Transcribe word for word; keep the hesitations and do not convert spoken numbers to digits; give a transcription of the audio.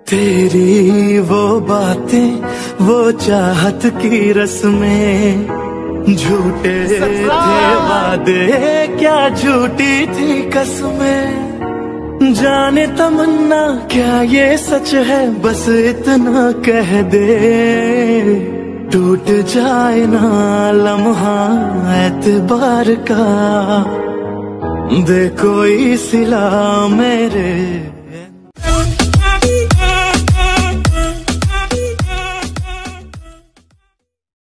तेरी वो बातें वो चाहत की रस्में, झूठे थे वादे क्या झूठी थी कसमें। जाने तमन्ना क्या ये सच है, बस इतना कह दे, टूट जाए ना लम्हा एतबार का, दे कोई सिला मेरे